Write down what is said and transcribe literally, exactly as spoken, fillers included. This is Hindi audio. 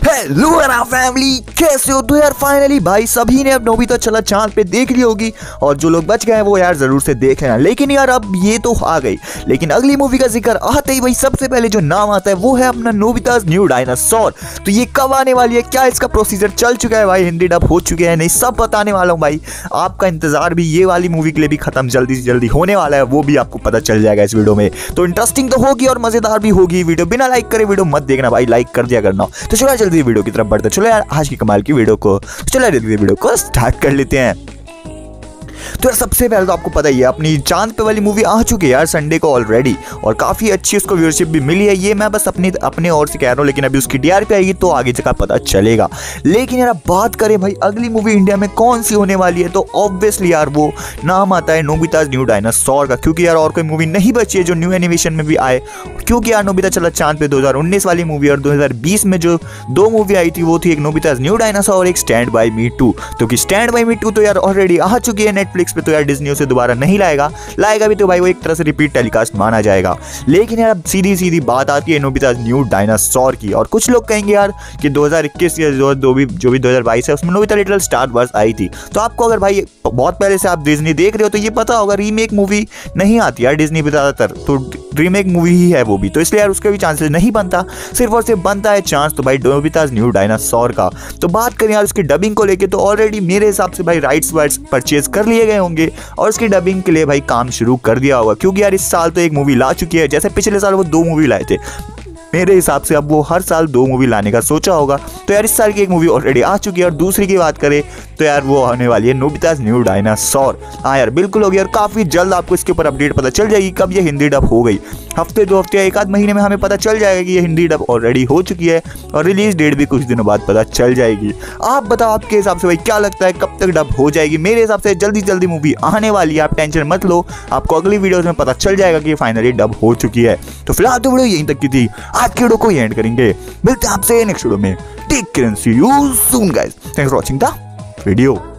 हेलो फैमिली, कैसे हो? तो यार फाइनली भाई सभी ने अब नोबिता चला चांद पे देख ली होगी, और जो लोग बच गए हैं वो यार जरूर से देख लेना। लेकिन यार अब ये तो आ गई, लेकिन अगली मूवी का जिक्र आते ही भाई सबसे पहले जो नाम आता है वो है अपना नोबिता's न्यू डायनासोर। तो ये कब आने वाली है, क्या इसका प्रोसीजर चल चुका है भाई, हिंदी डब हो चुके हैं नहीं, सब बताने वाला हूँ भाई। आपका इंतजार भी ये वाली मूवी के लिए भी खत्म जल्दी से जल्दी होने वाला है, वो भी आपको पता चल जाएगा इस वीडियो में। तो इंटरेस्टिंग तो होगी और मजेदार भी होगी वीडियो। बिना लाइक करे वीडियो मत देखना भाई, लाइक कर दिया करना। तो चलो जल्दी वीडियो की तरफ बढ़ते, चलो यार आज की कमाल की वीडियो को चलो जल्दी वीडियो को स्टार्ट कर लेते हैं। तो यार सबसे पहले तो आपको पता ही है अपनी चांद पे वाली मूवी आ चुकी है यार संडे को ऑलरेडी, और काफी अच्छी उसको व्यूअरशिप भी मिली है। ये मैं बस अपनी अपने ओर से कह रहा हूँ, लेकिन अभी उसकी टीआरपी आएगी तो आगे चका पता चलेगा। लेकिन यार बात करें भाई अगली मूवी इंडिया में कौन सी होने वाली है, तो ऑब्वियसली यार वो नाम आता है नोबिता's न्यू डायनासोर का, क्योंकि यार और कोई मूवी नहीं बची है जो न्यू एनिमेशन में भी आए। क्योंकि यार नोबिता चला चांद पे दो हज़ार उन्नीस वाली मूवी और दो हज़ार बीस में जो दो मूवी आई थी वो थी एक नोबिता's न्यू डायनासोर और एक स्टैंड बाय मी टू। तो कि स्टैंड बाय मी टू तो यार ऑलरेडी आ चुकी है नेटफ्लिक्स पे, तो यार डिज्नी उसे दोबारा नहीं लाएगा, लाएगा भी तो भाई वो एक तरह से रिपीट टेलीकास्ट माना जाएगा। लेकिन यार अब सीधी सीधी बात आती है नोबिता's न्यू डायनासोर की, और कुछ लोग कहेंगे यार कि दो हज़ार इक्कीस या जो भी जो भी दो हज़ार बाईस है उसमें नोबिता लिटिल स्टार वर्स आई थी। तो आपको अगर भाई बहुत पहले से आप डिज्नी देख रहे हो तो ये पता होगा रीमेक मूवी नहीं आती यार डिज्नी पे ज्यादातर, तो रीमेक मूवी ही है वो भी, तो इसलिए यार उसके भी चांसेस नहीं बनता, सिर्फ और सिर्फ बनता है चांस तो भाई नोबिता's न्यू डायनासोर का। तो बात करें यार उसकी डबिंग को लेके, तो ऑलरेडी मेरे हिसाब से भाई राइट्स वाइट्स परचेज कर लिए गए होंगे और उसकी डबिंग के लिए भाई काम शुरू कर दिया होगा। क्योंकि यार इस साल तो एक मूवी ला चुकी है, जैसे पिछले साल वो दो मूवी लाए थे, मेरे हिसाब से अब वो हर साल दो मूवी लाने का सोचा होगा। तो यार इस साल की एक मूवी ऑलरेडी आ चुकी है, और दूसरी की बात करें तो यार वो होने वाली है नोबिता's न्यू डायनासोर। हाँ यार बिल्कुल होगी, और काफ़ी जल्द आपको इसके ऊपर अपडेट पता चल जाएगी कब ये हिंदी डब हो गई। हफ्ते दो हफ्ते एक आध महीने में हमें पता चल जाएगा कि ये हिंदी डब ऑलरेडी हो चुकी है, और रिलीज डेट भी कुछ दिनों बाद पता चल जाएगी। आप बताओ आपके हिसाब से भाई क्या लगता है कब तक डब हो जाएगी? मेरे हिसाब से जल्दी जल्दी मूवी आने वाली है, आप टेंशन मत लो, आपको अगली वीडियोज में पता चल जाएगा कि ये फाइनली डब हो चुकी है। तो फिलहाल तो वीडियो यहीं तक की थी, आज की वीडियो को एंड करेंगे, मिलते हैं आपसे नेक्स्ट वीडियो में। Take care and see you soon guys, thanks for watching the video.